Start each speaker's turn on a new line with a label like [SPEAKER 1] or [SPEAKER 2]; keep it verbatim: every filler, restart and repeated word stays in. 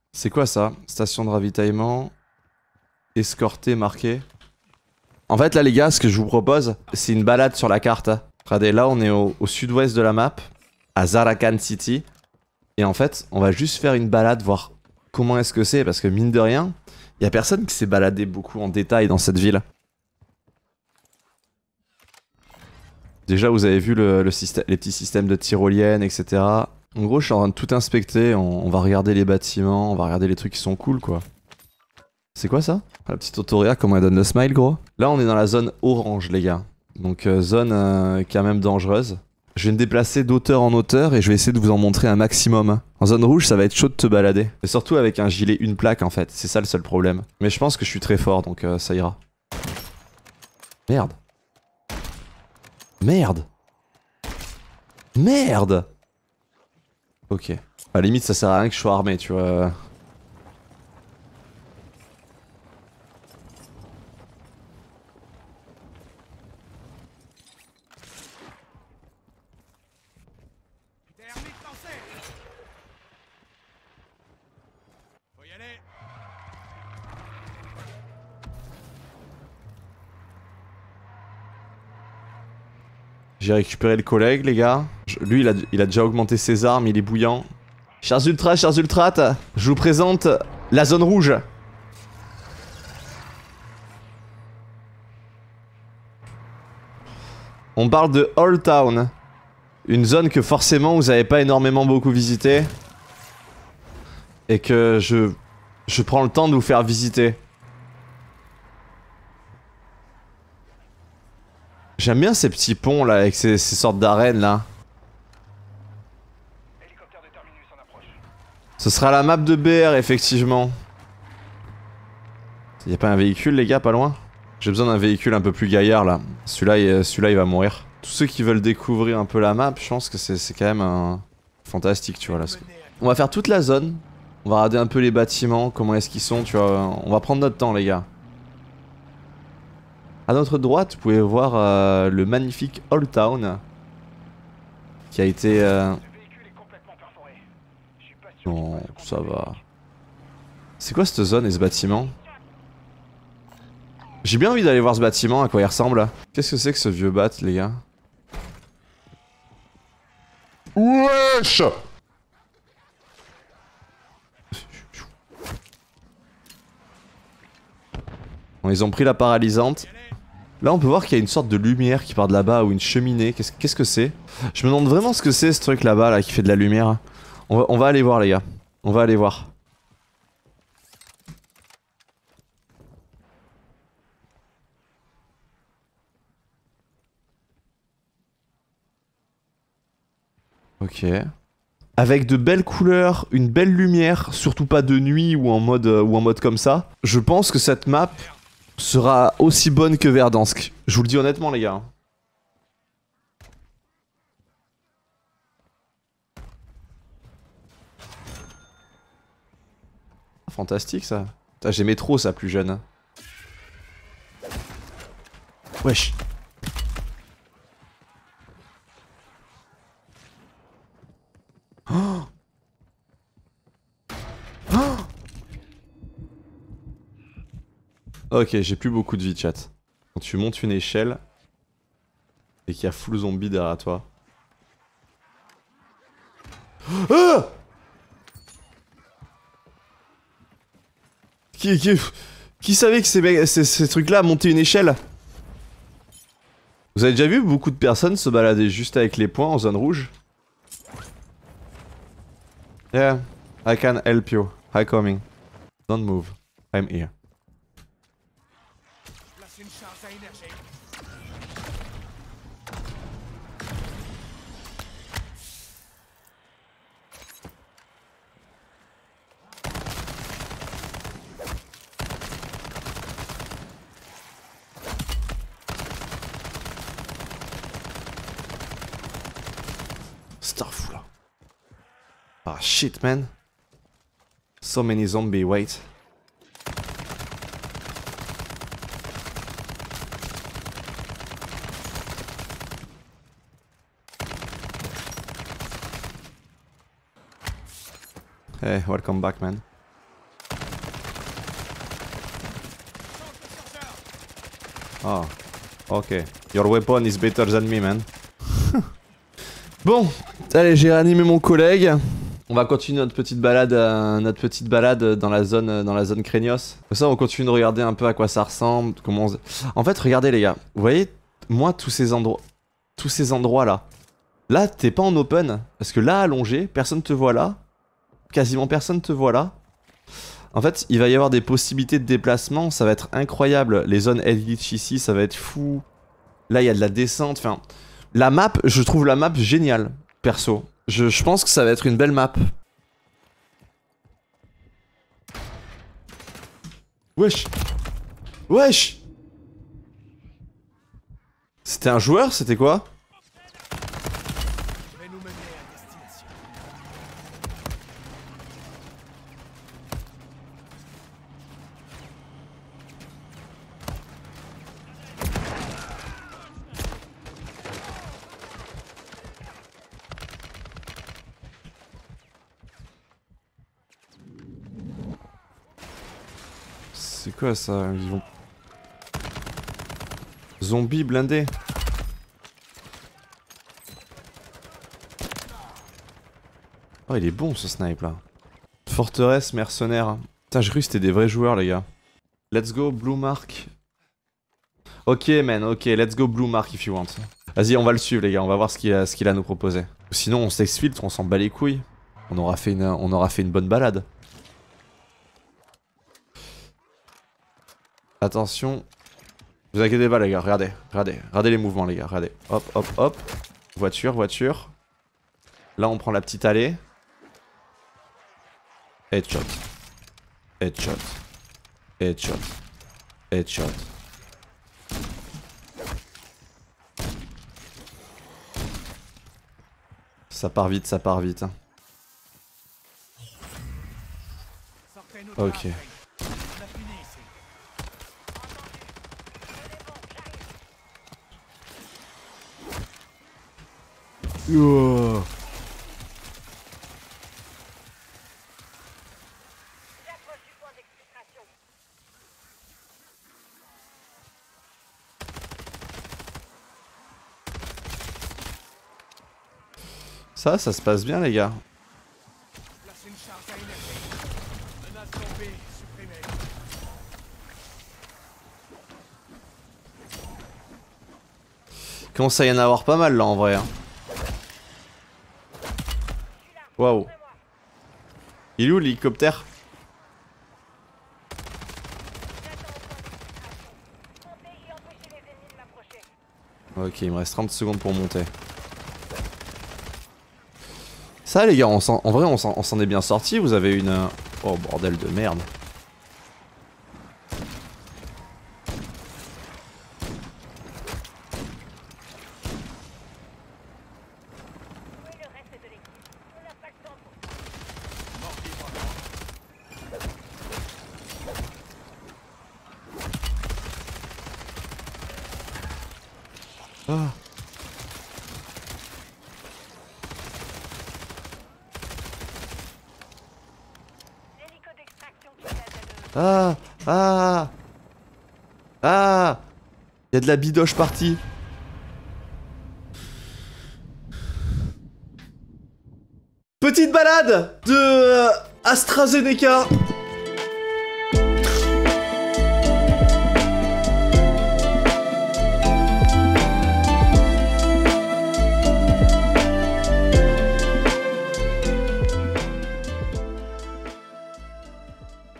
[SPEAKER 1] C'est quoi ça? Station de ravitaillement. Escorté, marqué. En fait là les gars, ce que je vous propose, c'est une balade sur la carte. Regardez, là on est au, au sud-ouest de la map, à Zarakan City. Et en fait, on va juste faire une balade, voir comment est-ce que c'est, parce que mine de rien, y a personne qui s'est baladé beaucoup en détail dans cette ville. Déjà vous avez vu le, le système, les petits systèmes de tyroliennes, et cetera. En gros je suis en train de tout inspecter, on, on va regarder les bâtiments, on va regarder les trucs qui sont cool quoi. C'est quoi ça? La petite autoria, comment elle donne le smile gros? Là on est dans la zone orange les gars. Donc euh, zone euh, quand même dangereuse. Je vais me déplacer d'auteur en hauteur et je vais essayer de vous en montrer un maximum. En zone rouge ça va être chaud de te balader. Et surtout avec un gilet une plaque en fait, c'est ça le seul problème. Mais je pense que je suis très fort donc euh, ça ira. Merde. Merde. Merde. Ok. À la limite ça sert à rien que je sois armé tu vois. J'ai récupéré le collègue les gars. Je, lui il a, il a déjà augmenté ses armes, il est bouillant. Chers ultras, chers ultrates, je vous présente la zone rouge. On parle de Old Town. Une zone que forcément vous avez pas énormément beaucoup visité. Et que je... Je prends le temps de vous faire visiter. J'aime bien ces petits ponts là, avec ces, ces sortes d'arènes là. Ce sera la map de B R effectivement. Y'a pas un véhicule les gars, pas loin? J'ai besoin d'un véhicule un peu plus gaillard là. Celui-là celui-là il va mourir. Tous ceux qui veulent découvrir un peu la map, je pense que c'est quand même un... fantastique tu vois là. On va faire toute la zone. On va regarder un peu les bâtiments, comment est-ce qu'ils sont, tu vois. On va prendre notre temps les gars. À notre droite, vous pouvez voir euh, le magnifique Old Town. Qui a été... Euh... Non, ça va. C'est quoi cette zone et ce bâtiment? J'ai bien envie d'aller voir ce bâtiment, à quoi il ressemble. Qu'est-ce que c'est que ce vieux bat, les gars?
[SPEAKER 2] Wesh!
[SPEAKER 1] Bon, ils ont pris la paralysante. Là on peut voir qu'il y a une sorte de lumière qui part de là-bas ou une cheminée. Qu'est-ce qu'est-ce que c'est? Je me demande vraiment ce que c'est ce truc là-bas là qui fait de la lumière. On va, on va aller voir les gars. On va aller voir. Ok. Avec de belles couleurs, une belle lumière, surtout pas de nuit ou en mode, euh, ou en mode comme ça. Je pense que cette map sera aussi bonne que Verdansk. Je vous le dis honnêtement les gars. Fantastique ça. J'aimais trop ça plus jeune. Wesh. Oh. Oh. Ok, j'ai plus beaucoup de vie chat. Quand tu montes une échelle et qu'il y a full zombie derrière toi. Ah qui, qui, qui savait que ces, ces, ces trucs-là montaient une échelle? Vous avez déjà vu beaucoup de personnes se balader juste avec les poings en zone rouge? Yeah, I can help you. Hi coming. Don't move. I'm here. Starfou là. Ah shit man. So many zombies, wait. Hey, welcome back man. Ah, ok. Your weapon is better than me, man. Bon, allez, j'ai réanimé mon collègue. On va continuer notre petite balade, euh, notre petite balade dans la zone, dans la zone Craignos. Comme ça, on continue de regarder un peu à quoi ça ressemble, comment. On... En fait, regardez les gars. Vous voyez, moi, tous ces endroits, tous ces endroits là. Là, t'es pas en open parce que là, allongé, personne te voit là. Quasiment personne te voit là. En fait, il va y avoir des possibilités de déplacement. Ça va être incroyable. Les zones Eldritch ici, ça va être fou. Là, il y a de la descente. Enfin, la map, je trouve la map géniale, perso. Je, je pense que ça va être une belle map. Wesh. Wesh. C'était un joueur? C'était quoi? C'est quoi ça? Ils vont... Zombie blindé. Oh, il est bon ce snipe là. Forteresse mercenaire. Putain, j'ai cru que c'était des vrais joueurs, les gars. Let's go, Blue Mark. Ok, man, ok, let's go, Blue Mark if you want. Vas-y, on va le suivre, les gars, on va voir ce qu'il a, ce qu'il a à nous proposer. Sinon, on s'exfiltre, on s'en bat les couilles. On aura fait une, on aura fait une bonne balade. Attention. Vous inquiétez pas, les gars, regardez, regardez, regardez les mouvements, les gars, regardez. Hop, hop, hop. Voiture, voiture. Là, on prend la petite allée. Headshot. Headshot. Headshot. Headshot. Ça part vite, ça part vite. Hein. Ok. Oh. Ça, ça se passe bien, les gars. Il commence à y en avoir pas mal là en vrai. Hein. Waouh. Il est où l'hélicoptère? Ok, il me reste trente secondes pour monter. Ça les gars, on en vrai on s'en est bien sorti. Vous avez une... Oh bordel de merde. Ah. Ah. Ah. Ah. Il y a de la bidoche partie. Petite balade de euh, AstraZeneca.